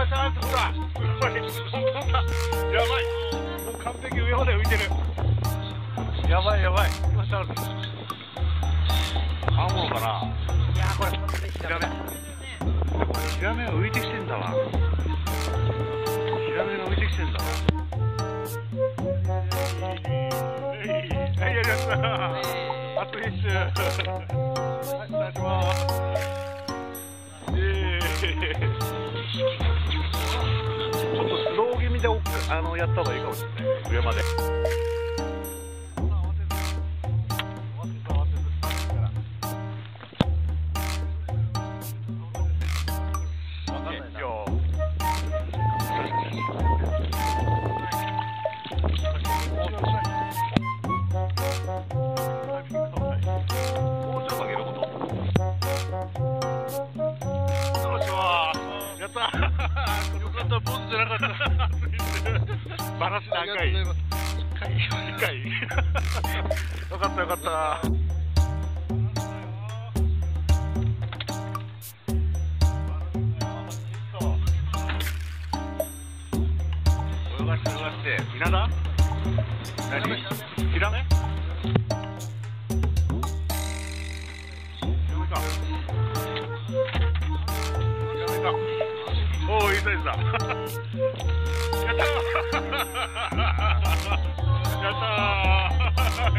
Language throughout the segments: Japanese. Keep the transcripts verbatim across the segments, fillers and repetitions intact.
今ちゃんとほら、やばい、もう完璧上まで浮いてる。やばいやばい、今ちゃんと。青物かな。 いやーこれ本当にヒラメ。ヒラメが浮いてきてんだわ。ヒラメが浮いてきてんだわ。はい、やりました。初フィッシュ。はい、お願いします。えー、ちょっとスロー気味でおっあのやった方がいいかもしれない。上まで。バランス長い。近い。近い。よかったよかった。泳がして泳がして。稲田？何？ヒラメ？ヒラメか。ヒラメか。おお、いいサイズだ。やったーやったー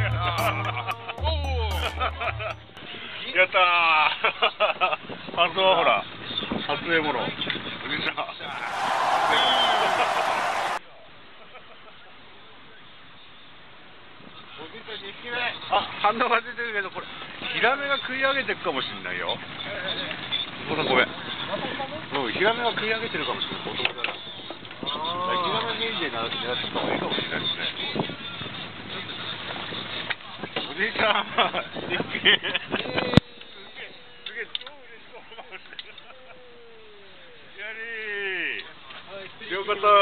やったー初はほら初獲物。おじさんあ、反応が出てるけど、これヒラメが食い上げてるかもしれないよ。お父さんごめん。うん、ヒラメが食い上げてるかもしれない。男だな。ヒラメメインで狙った方がいいかもしれないですね。おじいちゃん、すげえ。すげえ、超嬉しそうかもしれない。やりー。よかったー。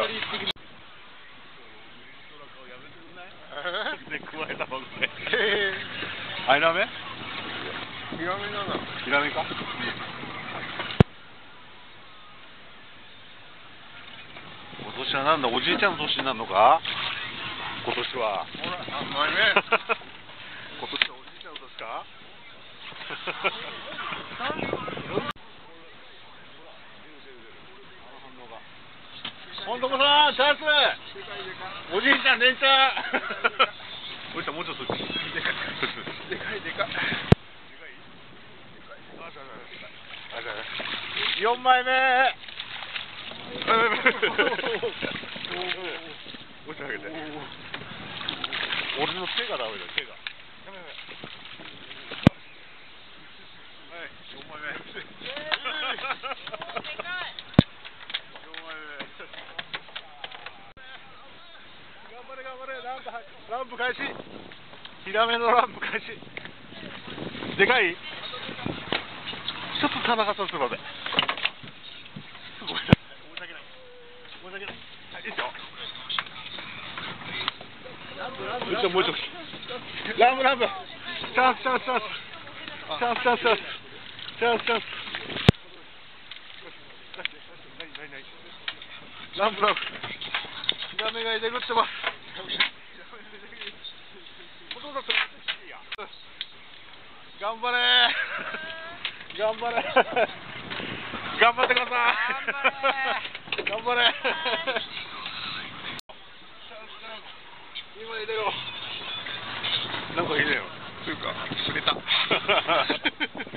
で、加えたもんね。あ、ヒラメ？ヒラメなんだ。ヒラメか？今年はなんだ、おじいちゃんの年になるのか？今年は。ほら、何枚目。今年はおじいちゃんの年か？本当さん、チャンス。おじいちゃん連チャン。おじいちゃんもうちょっと。でかいでかいでかい。よんまいめ。落ちてあげて。俺の手がダメだよ、手が。やめやめ。はい、よんまいめ。よんまいめ。頑張れ頑張れ、ランプ、ランプ開始。ヒラメのランプ開始。でかい？ちょっと田中さんするまで。すごい。申し訳ない。申し訳ない。はい、いいですよ。もう一度。ランプランプ。チャンスチャンスチャンス。チャンスチャンスチャンス。チャンスチャンス。ランプランプ。ヒラメが出てくってます。頑張れー。頑張れ。頑張ってください。頑張れ。今入れろ。なんか入れよ。つうか、くれた。